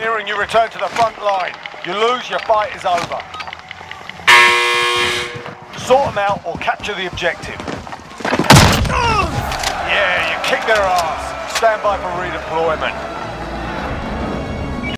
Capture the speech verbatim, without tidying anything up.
failure and you return to the front line. You lose, your fight is over. Sort them out or capture the objective. Yeah, you kick their ass. Stand by for redeployment.